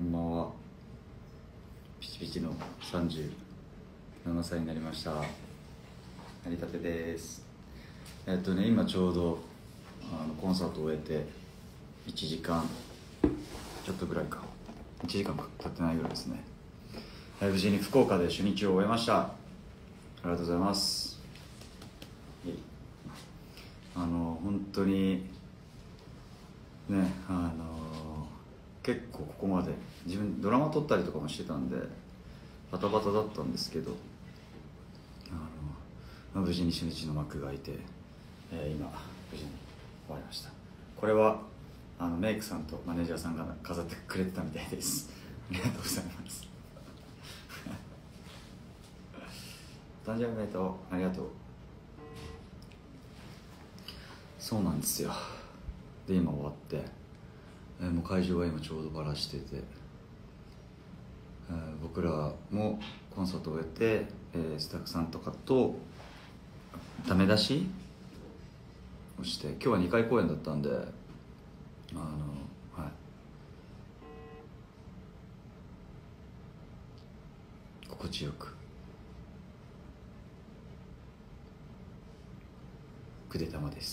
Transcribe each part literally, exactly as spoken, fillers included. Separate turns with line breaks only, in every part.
んばんは。ピチピチのさんじゅうななさいになりました。成り立てです。えっとね今ちょうどあのコンサートを終えていちじかんちょっとぐらいかいちじかん経ってないぐらいですね。無事に福岡で初日を終えました。ありがとうございます。あの本当にね、あの結構ここまで自分ドラマ撮ったりとかもしてたんでバタバタだったんですけど、あの無事に初日の幕が開いて、えー、今無事に終わりました。これはあのメイクさんとマネージャーさんが飾ってくれてたみたいです。ありがとうございます。誕生日おめでとう。ありがとう。そうなんですよ。で今終わって、えー、もう会場は今ちょうどバラしてて、えー、僕らもコンサートを終えて、えー、スタッフさんとかとダメ出しをして、今日はにかい公演だったんで、あのはい心地よくくでたまです。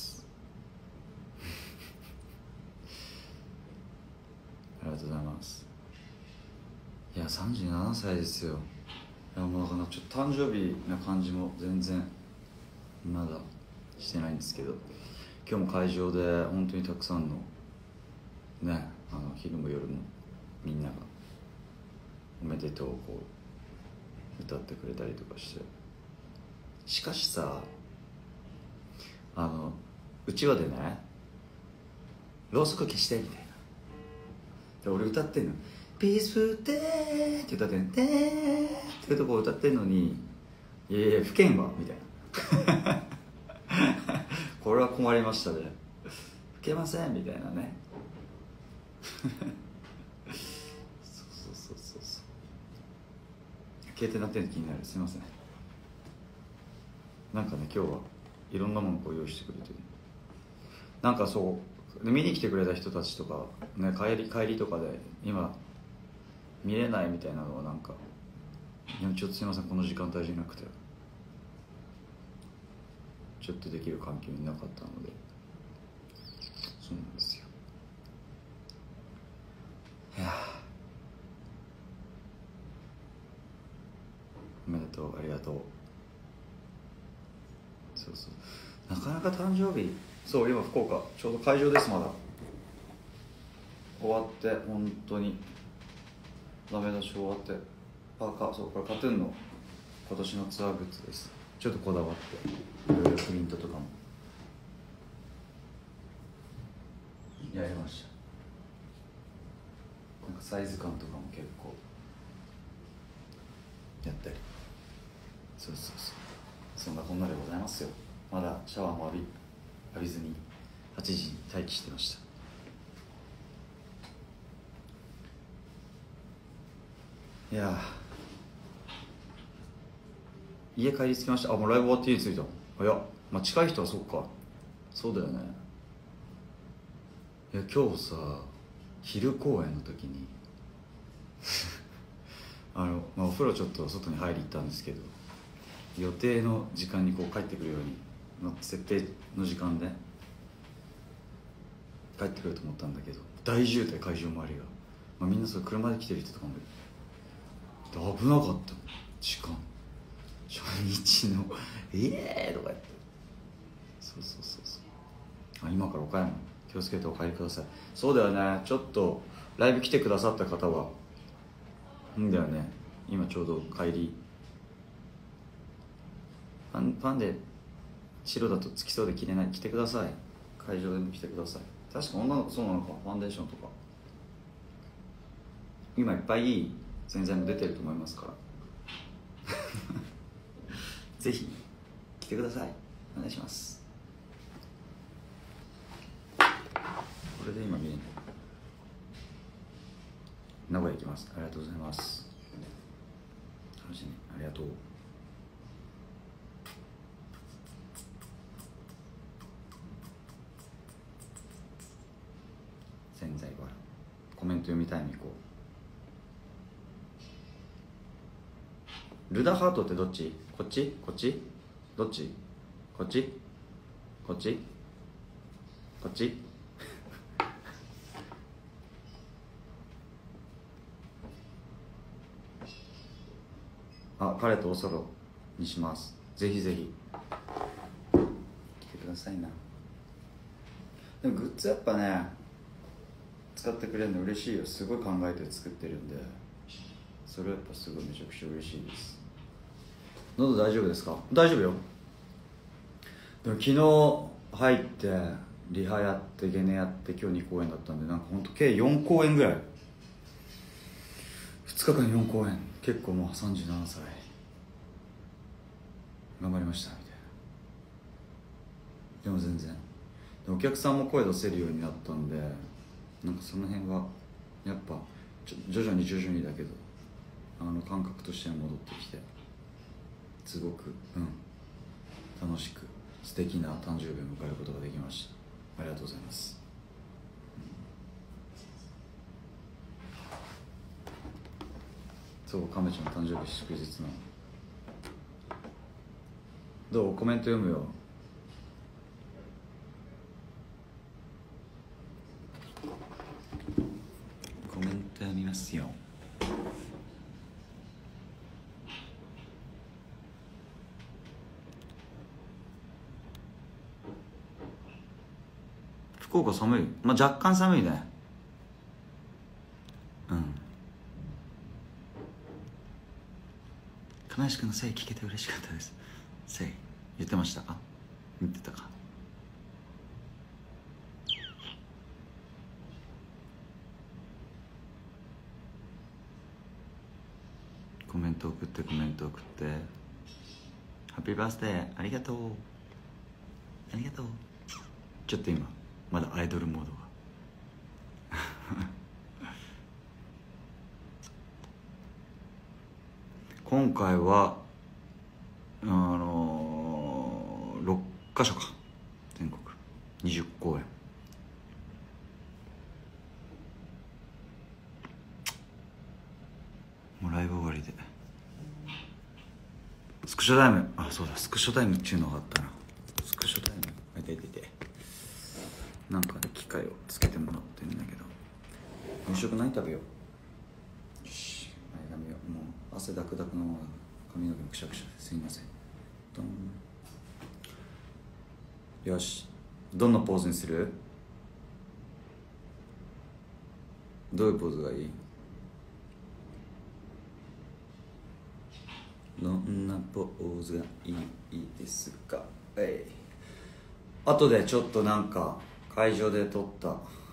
ありがとうございます。いやさんじゅうななさいですよ。いやもうだからちょっと誕生日な感じも全然まだしてないんですけど、今日も会場で本当にたくさんのね、あの昼も夜もみんながおめでとうをこう歌ってくれたりとかして、しかしさ、あのうちわでねろうそく消してみたいなで俺歌ってんの、ピースフルデーって歌ってんの、デーっていうとこ歌ってんのに、いやいや不見はみたいなこれは困りましたね。吹けませんみたいなねそうそうそうそうそう、携帯鳴ってるの気になる。すいません。なんかね今日はいろんなものを用意してくれてる。なんかそう見に来てくれた人たちとか、ね、帰り帰りとかで今見れないみたいなのはなんか、いやちょっとすいませんこの時間帯じゃなくてちょっとできる環境になかったので、そうなんですよ。いやおめでとう、ありがとう。そうそうなかなか誕生日、そう今福岡ちょうど会場です。まだ終わって本当にダメ出し終わってパーカー、そうこれカトゥーンの今年のツアーグッズです。ちょっとこだわっていろいろプリントとかもやりました。なんかサイズ感とかも結構やったり、そうそうそう、そんなこんなでございますよ。まだシャワーも浴び浴びずにはちじに待機してました。いや家帰り着きました。あもうライブ終わって家着いた。早っ。まあ近い人はそっか、そうだよね。いや今日さ昼公演の時にあの、まあ、お風呂ちょっと外に入り行ったんですけど、予定の時間にこう帰ってくるように、まあ、設定の時間で帰ってくると思ったんだけど大渋滞、会場周りが、まあ、みんなそれ車で来てる人とかも危なかった。時間初日のええーとか言って、そうそうそうそう、あ今から岡山気をつけてお帰りください。そうだよね、ちょっとライブ来てくださった方はいいんだよね。今ちょうど帰りファン、ファンで白だとつきそうで着れない、着てください。会場でも着てください。確か女の子そうなのか、ファンデーションとか今いっぱいいい洗剤も出てると思いますからぜひ来てください。お願いします。これで今見えない。名古屋行きます。ありがとうございます。楽しみ、ありがとう。洗剤バラコメント読みたいみこうルダハートってどっち？こっち？こっち？どっち？こっち？こっち？こっち？あ、彼とおそろにします。ぜひぜひ来てくださいな。でもグッズやっぱね使ってくれるの嬉しいよ。すごい考えて作ってるんで、それはやっぱすごいめちゃくちゃ嬉しいです。喉大丈夫ですか？大丈夫よ。でも昨日入ってリハやってゲネやって今日に公演だったんで、なんかほんと計よん公演ぐらい、ふつかかんよん公演、結構もうさんじゅうななさい頑張りましたみたいな。でも全然でお客さんも声出せるようになったんで、なんかその辺はやっぱちょ徐々に徐々にだけどあの感覚としては戻ってきて、すごく、うん、楽しく素敵な誕生日を迎えることができました。ありがとうございます。そう、亀ちゃん誕生日祝日なの。どう？コメント読むよ。コメント読みますよ。福岡寒い？まあ若干寒いね。うん。金石君のせい聞けて嬉しかったです。せい言ってました？あ、言ってたか。コメント送ってコメント送って。ハッピーバースデーありがとうありがとう。ちょっと今まだアイドルモードが今回はあのー、ろっかしょか、全国にじゅっ公演。もうライブ終わりでスクショタイム、あ、そうだ、スクショタイムっていうのがあったな。スクショタイムあいていていてなんかね機械をつけてもらってるんだけど、夕食何食べよう。よし、前髪をもう汗だくだくのまま髪の毛もくしゃくしゃですいません。どんよし、どんなポーズにする？どういうポーズがいい？どんなポーズがいいですか？えい、後でちょっとなんか会場で撮った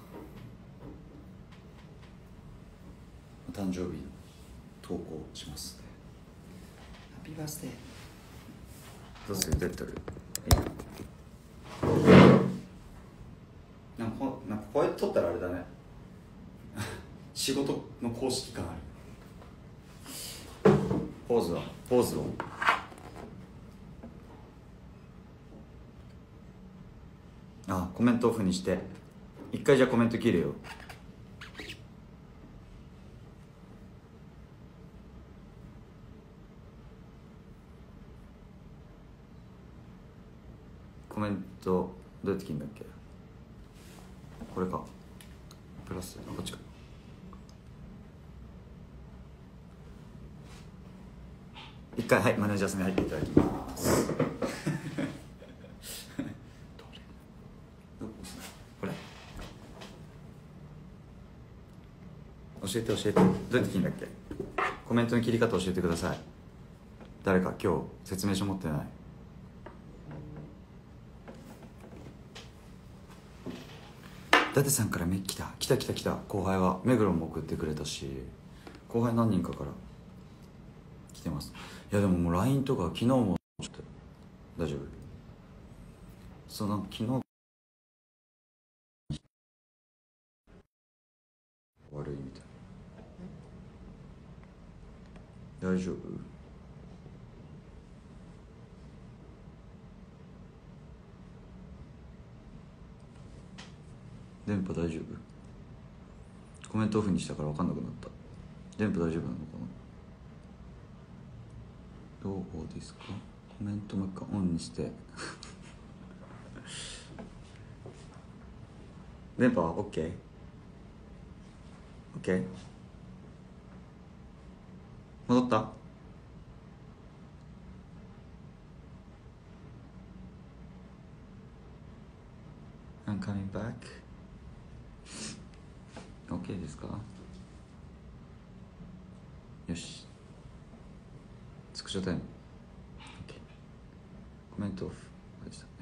誕生日の投稿しますね。ハッピーバースデー。どうする？出てる？なんかこなんかこうやって撮ったらあれだね仕事の公式感ある。ポーズはポーズをあ、コメントオフにして一回じゃあコメント切るよ。コメントどうやって切るんだっけ？これか、プラス、あ、こっちか。一回、はい、マネージャーさんに入っていただきますどれ？どこ？これ？教えて教えて、どうやって切るんだっけ？コメントの切り方教えてください。誰か今日説明書持ってない？伊達さんからメッ来た来た来た来た。後輩は目黒も送ってくれたし、後輩何人かから来てます。いやでももう ライン とか昨日もちょっと大丈夫？そう、なんか昨日悪いみたい。大丈夫？電波大丈夫？コメントオフにしたから分かんなくなった。電波大丈夫なのかな？ どうですか？コメントもう一回オンにして電波は OK？OK？、OK？ 戻った？ I'm coming back. OK ですか？よし、スクショタイム OK。 コメントオフでしたね。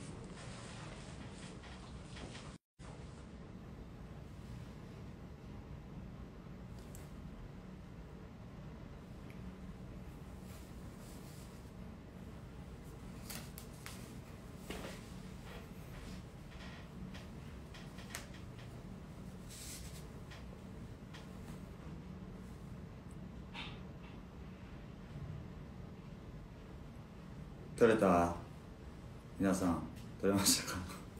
取れた？皆さん取れましたか？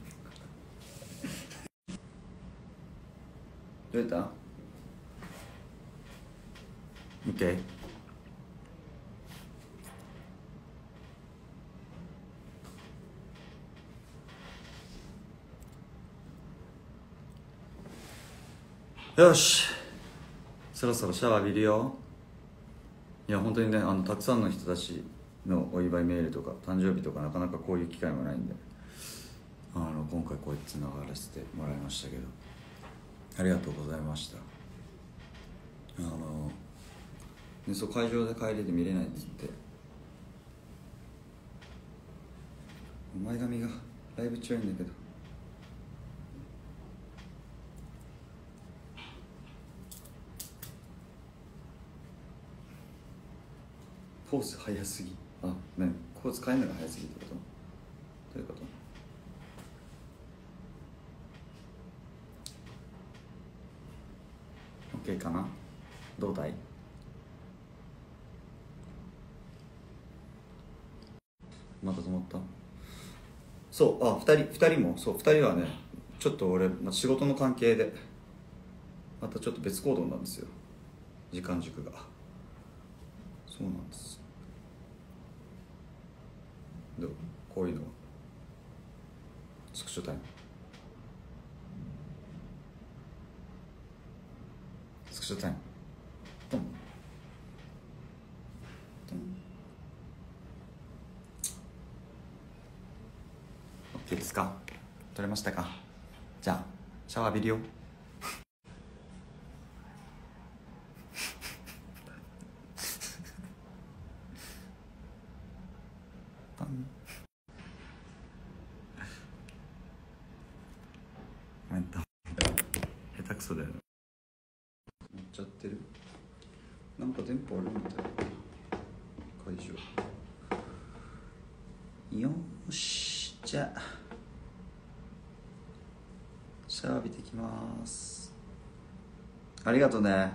取れた？ OK。 よし、そろそろシャワー浴びるよ。いや本当にね、あのたくさんの人たちのお祝いメールとか誕生日とかなかなかこういう機会もないんで、あの今回こうやってつながらせてもらいましたけど、ありがとうございました。あのね、そう会場で帰りで見れないっつって、前髪がだいぶ強いんだけど、ポーズ早すぎ。あ、ね、ポーズ変えるのが早すぎってこと？どういうこと？OK かな？胴体？また止まった？そう、あ、ふたり、ふたりも、そう、ふたりはね、ちょっと俺、まあ、仕事の関係でまたちょっと別行動なんですよ、時間軸が。そうなんです。どう？こういうのはスクショタイム、スクショタイム、トントン。 OK ですか？撮れましたか？じゃあシャワー浴びるよ。パン。コメント下手くそだよね。乗っちゃってる。なんか電波あるみたい。会場。よーし、じゃあシャワー浴びてきます。ありがとうね。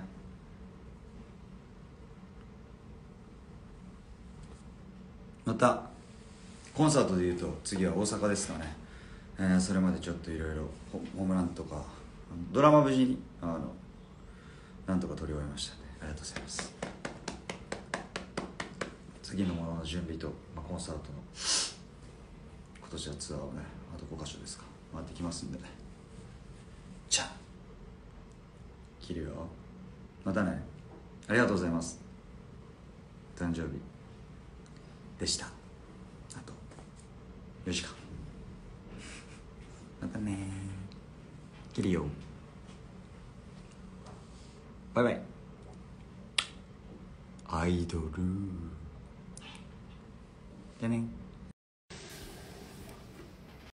またコンサートでいうと次は大阪ですかね。えー、それまでちょっといろいろホームランとかドラマ無事にあのなんとか撮り終えましたね。ありがとうございます。次のものの準備と、まあ、コンサートの今年はツアーをね、あとごかしょですか回ってきますんで、じゃあ切るよ。またね。ありがとうございます。誕生日でした。あとよじかん。またね。切るよ。バイバイ。アイドルじゃあね。